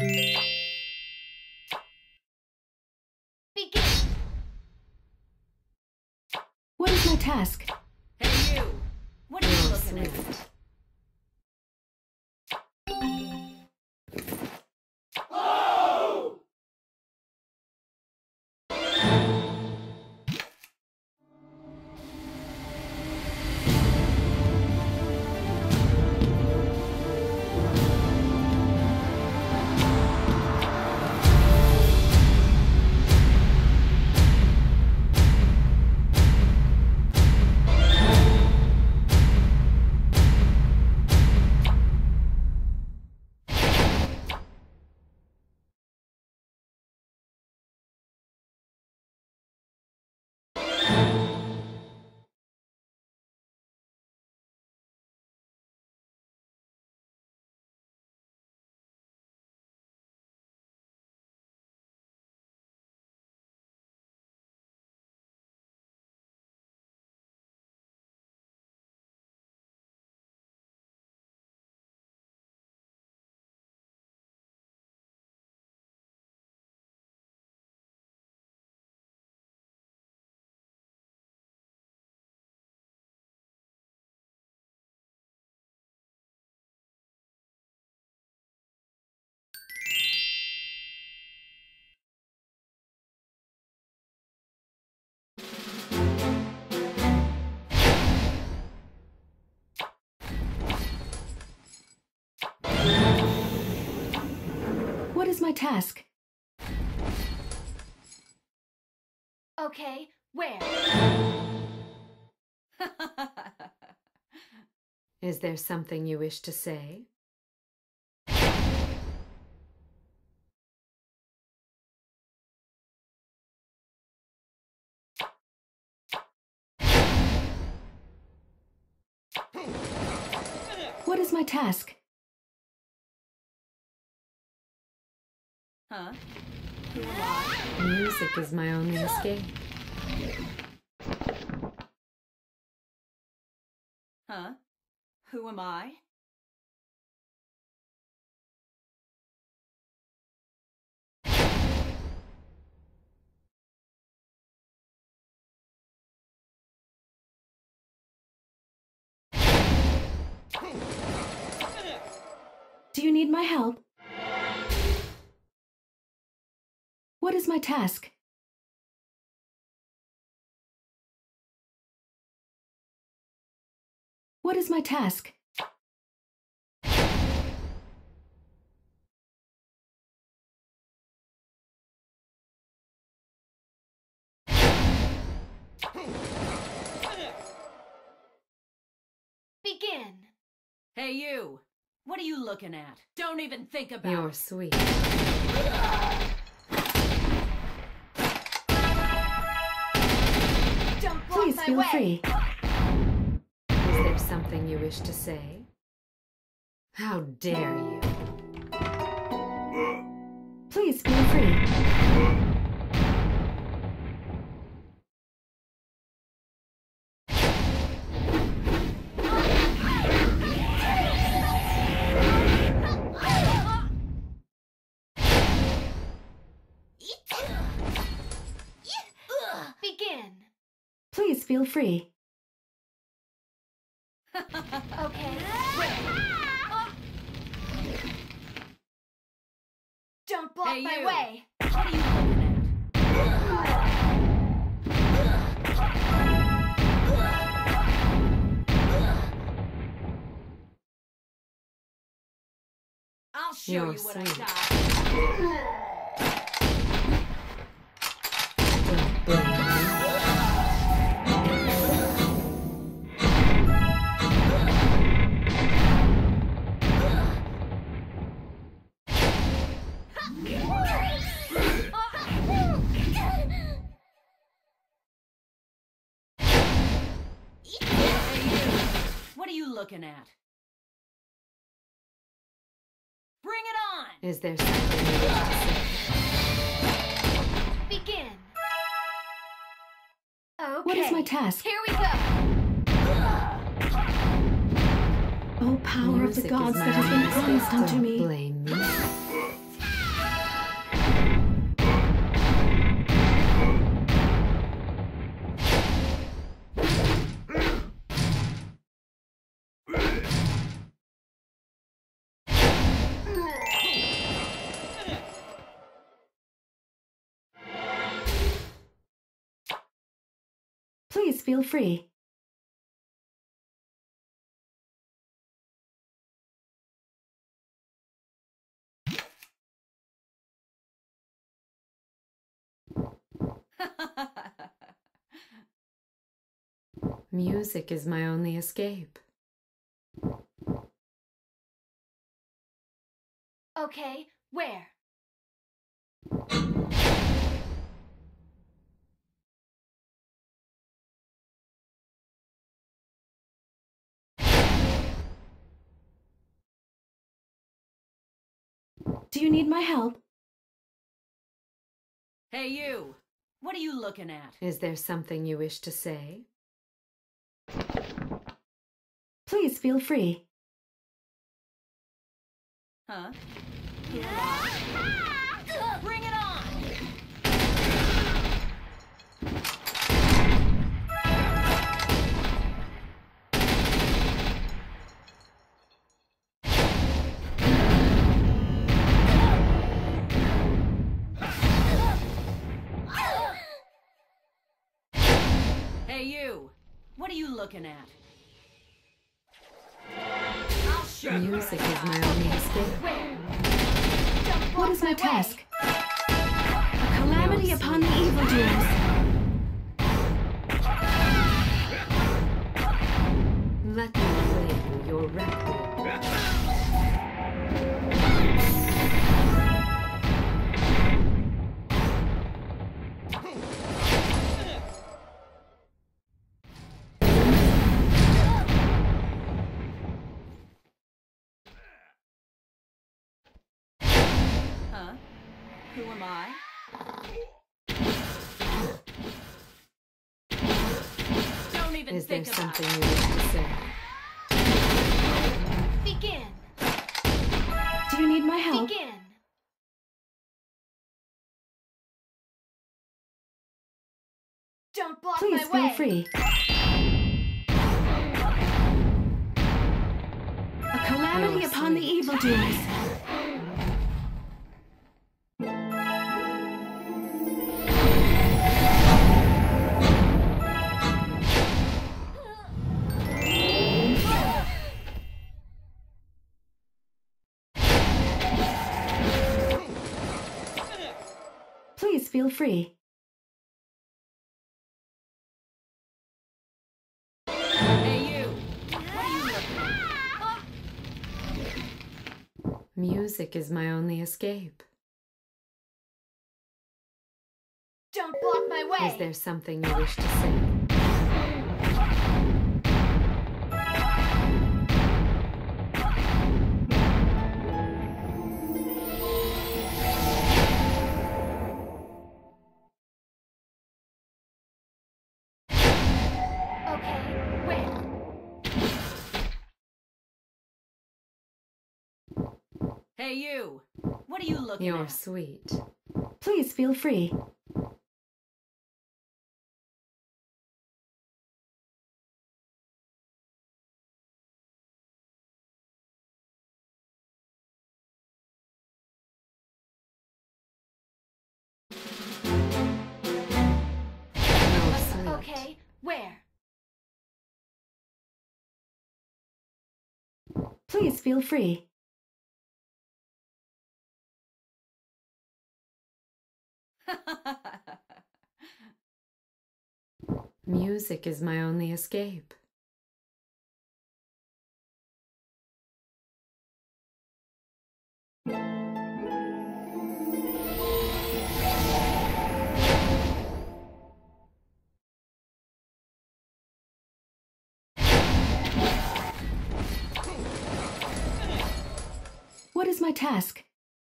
Begin. What is my task? Hey, you! What are you looking Sweet. at? What is my task? Okay, where? Is there something you wish to say? What is my task? Huh? Music is my only escape. Huh? Who am I? Do you need my help? What is my task? What is my task? Begin! Hey, you! What are you looking at? Don't even think about You're it. sweet. Don't block Please my feel way. free. Is there something you wish to say? How dare you? Please feel free. Begin! Please feel free. Okay. Don't block Hey, my you. way. What are you looking at? I'll show You're you what I sweet. got. Don't blame me. What are you looking at? Bring it on! Is there something you wish to say? Begin! Okay. What is my task? Here we go! Oh, power of the Music gods is that has been my promised escape. unto Don't me. blame me. Please feel free. Music is my only escape. Okay, where? Do you need my help? Hey, you! What are you looking at? Is there something you wish to say? Please feel free. Huh? Bring it on! Hey, you! What are you looking at? I'll show you. Music is my only escape. What is my task? A calamity upon the evildoers. Let me play your record. Huh? Who am I? Don't even Is there think about something it. you wish to say? Begin! Do you need my help? Begin! Don't block Please my feel way! free. A calamity You're upon the sweet. evildoers. Please feel free. Hey, you! What are you looking at? Music is my only escape. Don't block my way! Is there something you wish to say? Okay, where? Hey, you! What are you looking You're at? sweet. Please feel free. You're sweet. Okay, where? Please feel free. Music is my only escape. What is my task?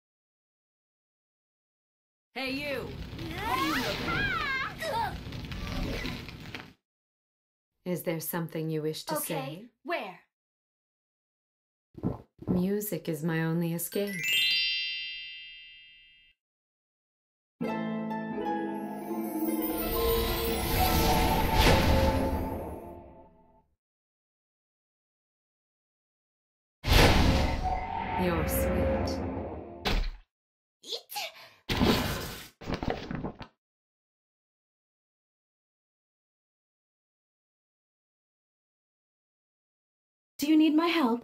Hey, you! What are you looking at? Is there something you wish to Okay, say? where? Music is my only escape. You're sweet. Do you need my help?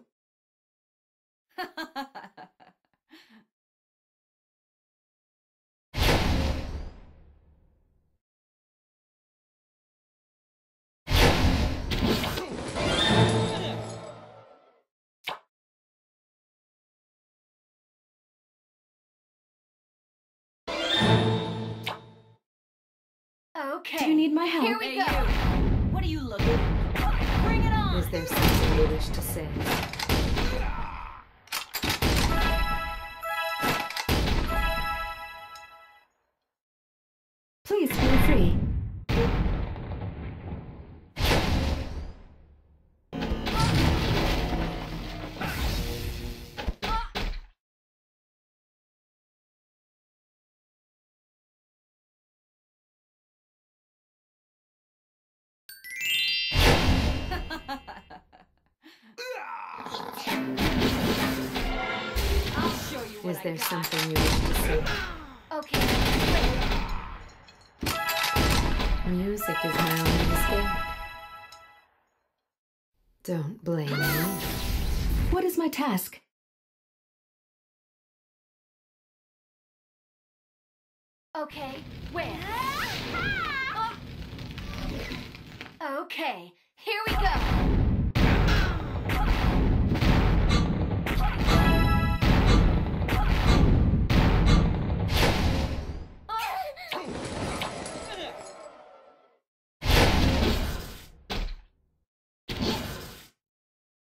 Okay. Do you need my help? Here we Hey, go. you! What are you looking at? Bring it on! Is there something you wish to say? Please feel free. I'll show you what Is there I got. something you wish to say? Okay. Music is my only escape. Don't blame me. What is my task? Okay. Where? Okay. Here we go.